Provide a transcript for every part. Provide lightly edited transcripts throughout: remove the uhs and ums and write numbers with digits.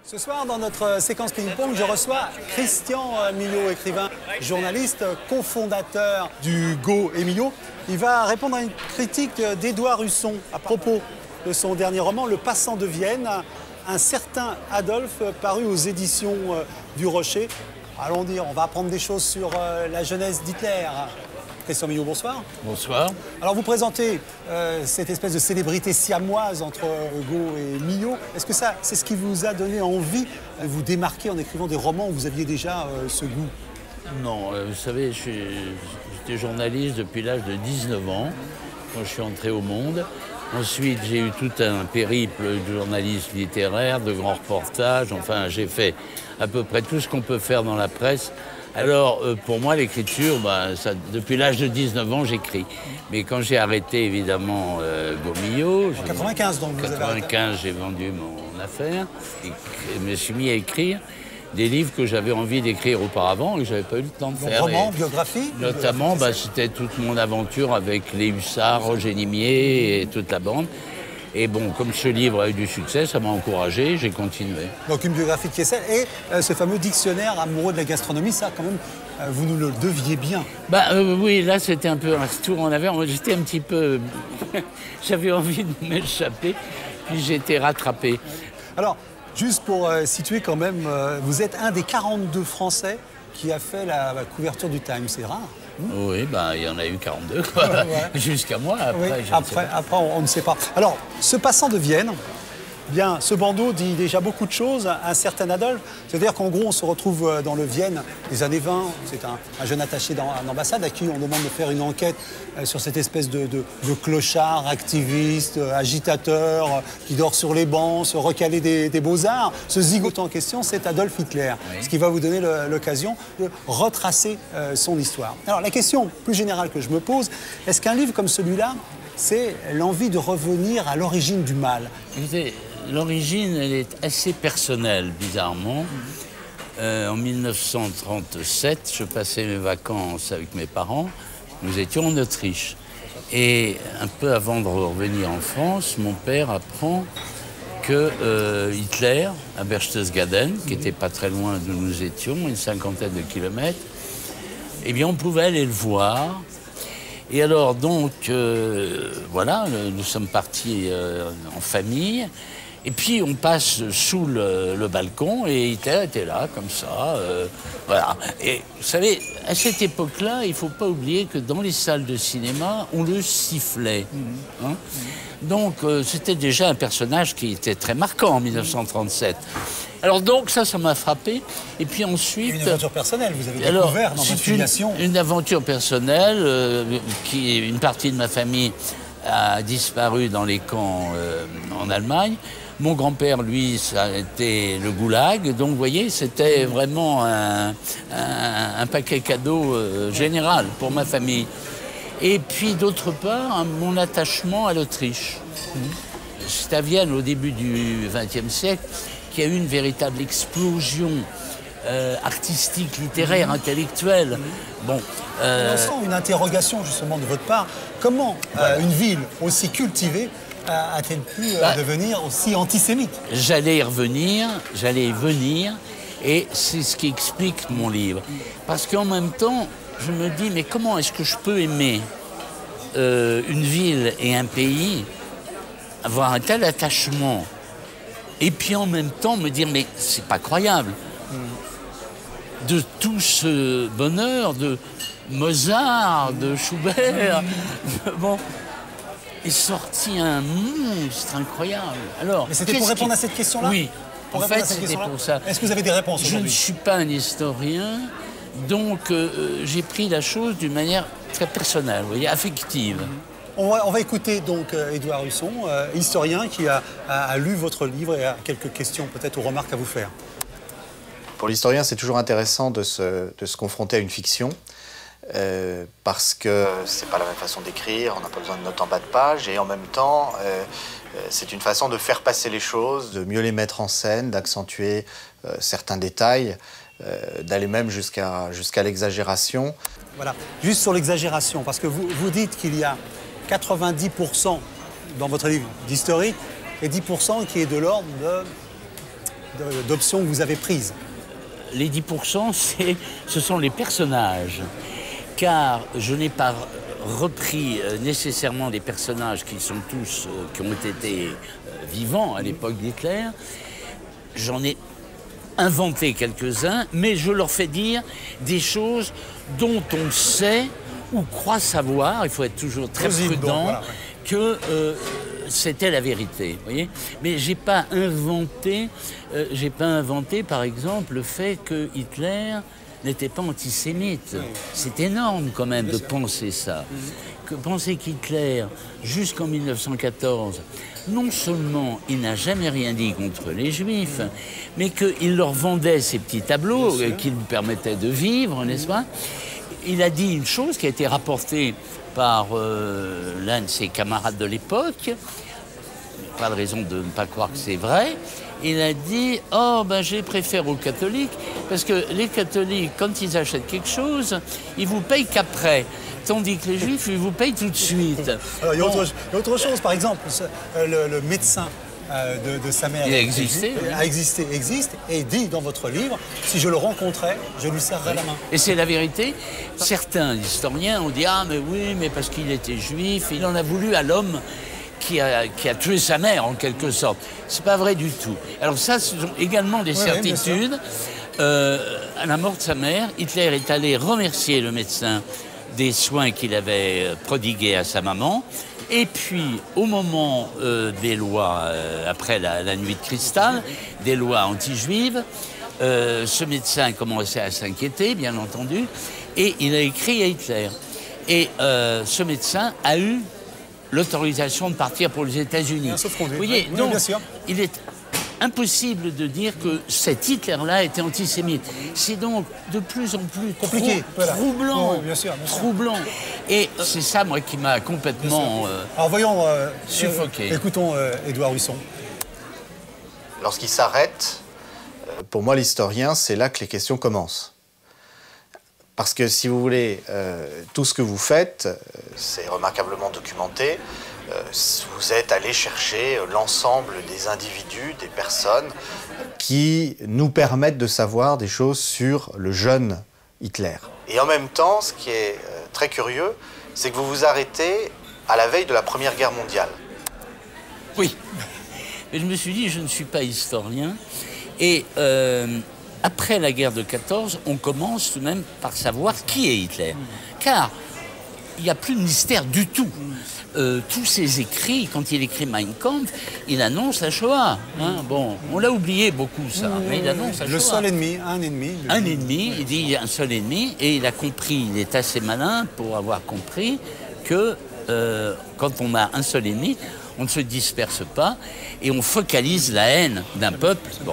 Ce soir, dans notre séquence ping-pong, je reçois Christian Millot, écrivain, journaliste, cofondateur du Go et Millot. Il va répondre à une critique d'Édouard Husson à propos de son dernier roman, Le Passant de Vienne, un certain Adolphe, paru aux éditions du Rocher. Allons dire, on va apprendre des choses sur la jeunesse d'Hitler. Christian Millot, bonsoir. Bonsoir. Alors vous présentez cette espèce de célébrité siamoise entre Go et Millot. Est-ce que ça, c'est ce qui vous a donné envie de vous démarquer en écrivant des romans où vous aviez déjà ce goût? Non, vous savez, j'étais journaliste depuis l'âge de 19 ans, quand je suis entré au Monde. Ensuite, j'ai eu tout un périple de journaliste littéraire, de grands reportages. Enfin, j'ai fait à peu près tout ce qu'on peut faire dans la presse. Alors, pour moi, l'écriture, depuis l'âge de 19 ans, j'écris. Mais quand j'ai arrêté, évidemment, Go Millot... En 95, donc, vous avez arrêté. 95, j'ai vendu mon affaire et je me suis mis à écrire des livres que j'avais envie d'écrire auparavant et que je n'avais pas eu le temps de faire. Roman, biographie? Notamment, c'était toute mon aventure avec les Hussards, Roger Nimier et toute la bande. Et bon, comme ce livre a eu du succès, ça m'a encouragé, j'ai continué. Donc une biographie de Kessel et ce fameux dictionnaire amoureux de la gastronomie, ça quand même, vous nous le deviez bien. Oui, là c'était un peu un tour en avant. J'étais un petit peu... J'avais envie de m'échapper, puis j'ai été rattrapé. Alors, juste pour situer quand même, vous êtes un des 42 Français qui a fait la couverture du Time, c'est rare. Oui, il y en a eu 42, quoi. Ouais. Jusqu'à moi, après, oui, après on ne sait pas. Alors, ce passant de Vienne, bien, ce bandeau dit déjà beaucoup de choses, un certain Adolphe. C'est-à-dire qu'en gros, on se retrouve dans le Vienne des années 20. C'est un jeune attaché d'ambassade à qui on demande de faire une enquête sur cette espèce de clochard, activiste, agitateur, qui dort sur les bancs, se recaler des beaux-arts. Ce zigote en question, c'est Adolf Hitler, oui. Ce qui va vous donner l'occasion de retracer son histoire. Alors, la question plus générale que je me pose, est-ce qu'un livre comme celui-là, c'est l'envie de revenir à l'origine du mal? L'origine, elle est assez personnelle, bizarrement. En 1937, je passais mes vacances avec mes parents. Nous étions en Autriche. Et un peu avant de revenir en France, mon père apprend que Hitler, à Berchtesgaden, qui n'était pas très loin d'où nous étions, une cinquantaine de kilomètres, eh bien, on pouvait aller le voir. Et alors, donc, voilà, nous sommes partis en famille. Et puis, on passe sous le balcon et Hitler était là, comme ça. Voilà. Et vous savez, à cette époque-là, il ne faut pas oublier que dans les salles de cinéma, on le sifflait. Hein. Donc, c'était déjà un personnage qui était très marquant en 1937. Alors donc, ça m'a frappé. Et puis ensuite... Une aventure personnelle, vous avez découvert dans votre filiation. Une aventure personnelle, une partie de ma famille a disparu dans les camps en Allemagne. Mon grand-père, lui, ça a été le goulag. Donc, vous voyez, c'était vraiment un paquet cadeau général pour ma famille. Et puis, d'autre part, mon attachement à l'Autriche. C'est à Vienne, au début du XXe siècle, qu'il y a eu une véritable explosion artistique, littéraire, intellectuelle. Bon, on sent une interrogation, justement, de votre part. Comment une ville aussi cultivée a-t-elle pu devenir aussi antisémite? J'allais y venir, et c'est ce qui explique mon livre. Parce qu'en même temps, je me dis, mais comment est-ce que je peux aimer une ville et un pays, avoir un tel attachement, et puis en même temps me dire, mais c'est pas croyable. De tout ce bonheur, de Mozart, de Schubert, bon, est sorti un monstre incroyable. Alors, mais c'était pour répondre à cette question-là? Oui, en fait, c'était pour ça. Est-ce que vous avez des réponses aujourd'hui? Je ne suis pas un historien, donc j'ai pris la chose d'une manière très personnelle, vous voyez, affective. On va écouter donc Édouard Husson, historien qui a lu votre livre et a quelques questions peut-être ou remarques à vous faire. Pour l'historien, c'est toujours intéressant de se confronter à une fiction parce que c'est pas la même façon d'écrire, on n'a pas besoin de notes en bas de page et en même temps, c'est une façon de faire passer les choses, de mieux les mettre en scène, d'accentuer certains détails, d'aller même jusqu'à l'exagération. Voilà, juste sur l'exagération, parce que vous dites qu'il y a 90% dans votre livre d'historique et 10% qui est de l'ordre de d'options que vous avez prises. Les 10%, ce sont les personnages. Car je n'ai pas repris nécessairement des personnages qui sont tous, qui ont été vivants à l'époque d'Hitler. J'en ai inventé quelques-uns, mais je leur fais dire des choses dont on sait ou croit savoir, il faut être toujours très prudent, voilà, que c'était la vérité. Vous voyez, mais j'ai pas inventé, par exemple, le fait que Hitler n'était pas antisémite. Oui. C'est énorme quand même de penser ça. Que penser qu'Hitler, jusqu'en 1914, non seulement il n'a jamais rien dit contre les Juifs, mais qu'il leur vendait ces petits tableaux qui lui permettaient de vivre, n'est-ce pas? Il a dit une chose qui a été rapportée par l'un de ses camarades de l'époque, pas de raison de ne pas croire que c'est vrai. Il a dit « Oh, ben, je les préfère aux catholiques, parce que les catholiques, quand ils achètent quelque chose, ils vous payent qu'après, tandis que les juifs, ils vous payent tout de suite. » Alors, il y a autre chose, par exemple, le médecin de sa mère il a existé, existe, et dit dans votre livre, si je le rencontrais, je lui serrerais la main. Et c'est la vérité. Certains historiens ont dit « Ah, mais oui, mais parce qu'il était juif, il en a voulu à l'homme qui a tué sa mère, en quelque sorte. » C'est pas vrai du tout. Alors ça, ce sont également des certitudes. À la mort de sa mère, Hitler est allé remercier le médecin des soins qu'il avait prodigués à sa maman. Et puis, au moment des lois, après la nuit de cristal, des lois anti-juives, ce médecin commençait à s'inquiéter, bien entendu, et il a écrit à Hitler. Et ce médecin a eu l'autorisation de partir pour les États-Unis. Vous voyez, oui, donc, bien sûr. Il est impossible de dire que cet Hitler-là était antisémite. C'est donc de plus en plus compliqué, troublant. Oui, bien sûr. Troublant. Et c'est ça, moi, qui m'a complètement alors voyons, suffoqué. Écoutons Édouard Huisson. Lorsqu'il s'arrête, pour moi, l'historien, c'est là que les questions commencent. Parce que, si vous voulez, tout ce que vous faites, c'est remarquablement documenté. Vous êtes allé chercher l'ensemble des individus, des personnes qui nous permettent de savoir des choses sur le jeune Hitler. Et en même temps, ce qui est très curieux, c'est que vous vous arrêtez à la veille de la Première Guerre mondiale. Oui. Mais je me suis dit, je ne suis pas historien. Et après la guerre de 14, on commence tout de même par savoir qui est Hitler. Car il n'y a plus de mystère du tout. Tous ses écrits, quand il écrit Mein Kampf, il annonce la Shoah. Hein. Bon, on l'a oublié beaucoup, ça, mais il annonce la Shoah. Le seul ennemi, un ennemi. Un ennemi, il dit un seul ennemi, et il a compris, il est assez malin pour avoir compris que quand on a un seul ennemi, on ne se disperse pas, et on focalise la haine d'un peuple. Bon.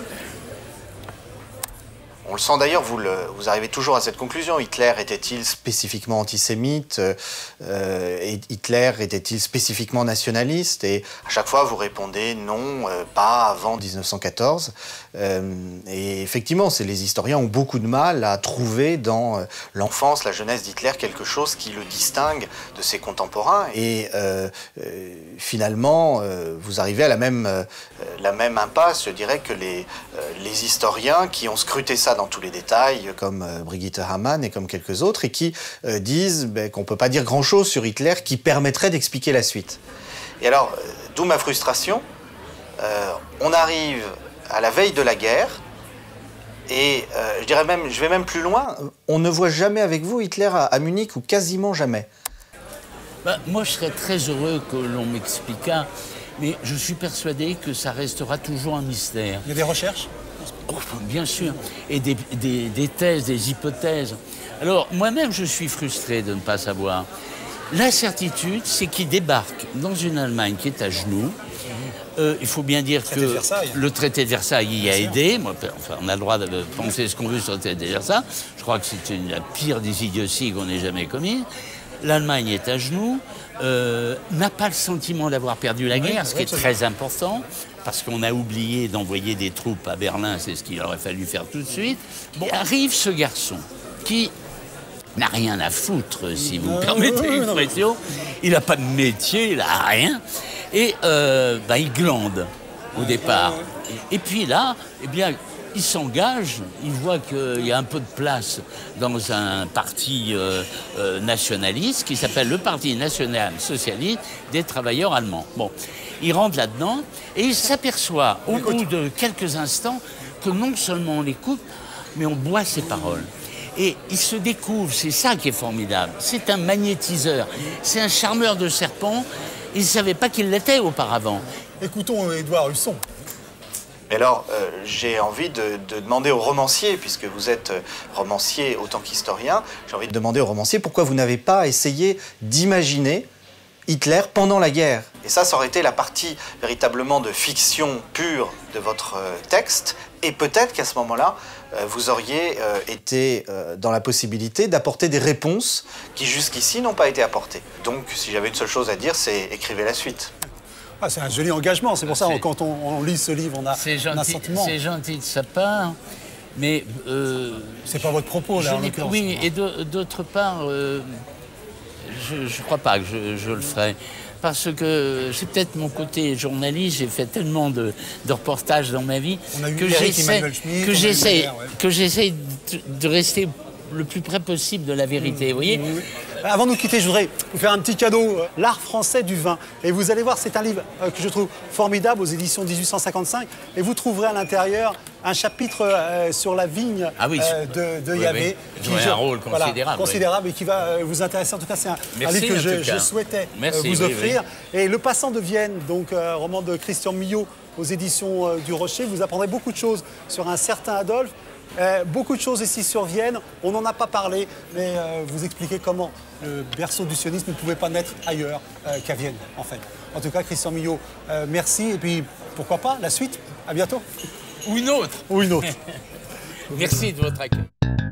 On le sent d'ailleurs, vous arrivez toujours à cette conclusion. Hitler était-il spécifiquement antisémite? Hitler était-il spécifiquement nationaliste? Et à chaque fois, vous répondez non, pas avant 1914. Et effectivement, les historiens ont beaucoup de mal à trouver dans l'enfance, la jeunesse d'Hitler, quelque chose qui le distingue de ses contemporains. Et finalement, vous arrivez à la même impasse. Je dirais que les historiens qui ont scruté ça dans tous les détails, comme Brigitte Hamann et comme quelques autres, et qui disent qu'on ne peut pas dire grand-chose sur Hitler qui permettrait d'expliquer la suite. Et alors, d'où ma frustration, on arrive à la veille de la guerre, et je vais même plus loin, on ne voit jamais avec vous Hitler à Munich, ou quasiment jamais. Moi, je serais très heureux que l'on m'expliquât, mais je suis persuadé que ça restera toujours un mystère. Il y a des recherches ? Oh, bien sûr, et des thèses, des hypothèses. Alors, moi-même, je suis frustré de ne pas savoir. La certitude, c'est qu'il débarque dans une Allemagne qui est à genoux. Il faut bien dire que le traité de Versailles y a aidé. Moi, enfin, on a le droit de penser ce qu'on veut sur le traité de Versailles. Je crois que c'est la pire des idioties qu'on ait jamais commises. L'Allemagne est à genoux, n'a pas le sentiment d'avoir perdu la guerre, ce qui est très important, parce qu'on a oublié d'envoyer des troupes à Berlin, c'est ce qu'il aurait fallu faire tout de suite. Bon, arrive ce garçon qui n'a rien à foutre, si vous me permettez l'expression. Il n'a pas de métier, il n'a rien. Et il glande. au départ. Et puis là, eh bien, il s'engage, il voit qu'il y a un peu de place dans un parti nationaliste qui s'appelle le Parti national socialiste des travailleurs allemands. Bon, il rentre là-dedans et il s'aperçoit au bout de quelques instants que non seulement on l'écoute, mais on boit ses paroles. Et il se découvre, c'est ça qui est formidable, c'est un magnétiseur, c'est un charmeur de serpents, il ne savait pas qu'il l'était auparavant. Écoutons Édouard Husson. Mais alors, j'ai envie de demander au romancier, puisque vous êtes romancier autant qu'historien, j'ai envie de demander au romancier pourquoi vous n'avez pas essayé d'imaginer Hitler pendant la guerre. Et ça aurait été la partie véritablement de fiction pure de votre texte. Et peut-être qu'à ce moment-là, vous auriez été dans la possibilité d'apporter des réponses qui jusqu'ici n'ont pas été apportées. Donc, si j'avais une seule chose à dire, c'est écrivez la suite. Ah, c'est un joli engagement, c'est pour ça que quand on lit ce livre, on a un sentiment. C'est gentil de sa part, mais... c'est pas votre propos, là, en l'occurrence. Oui, et d'autre part, je ne crois pas que je le ferai. Parce que c'est peut-être mon côté journaliste, j'ai fait tellement de reportages dans ma vie que j'essaie de rester le plus près possible de la vérité, vous voyez. Avant de nous quitter, je voudrais vous faire un petit cadeau, L'art français du vin. Et vous allez voir, c'est un livre que je trouve formidable aux éditions 1855. Et vous trouverez à l'intérieur un chapitre sur la vigne de Yahvé. Qui joue un rôle considérable. Considérable et qui va vous intéresser. En tout cas, c'est un livre que je souhaitais vous offrir. Et Le Passant de Vienne, donc roman de Christian Millau aux éditions du Rocher. Vous apprendrez beaucoup de choses sur un certain Adolphe. Beaucoup de choses ici sur Vienne, on n'en a pas parlé, mais vous expliquez comment le berceau du sionisme ne pouvait pas naître ailleurs qu'à Vienne, en fait. En tout cas, Christian Millau, merci, et puis pourquoi pas, la suite, à bientôt. Ou une autre. Ou une autre. Merci de votre accueil.